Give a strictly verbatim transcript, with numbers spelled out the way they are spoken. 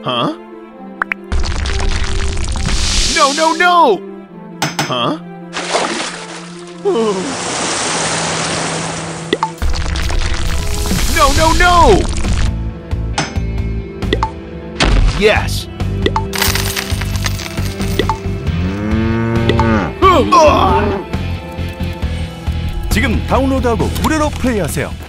Huh? No, no, no! Huh? No, no, no! Yes! 지금 다운로드하고 무료로 플레이하세요.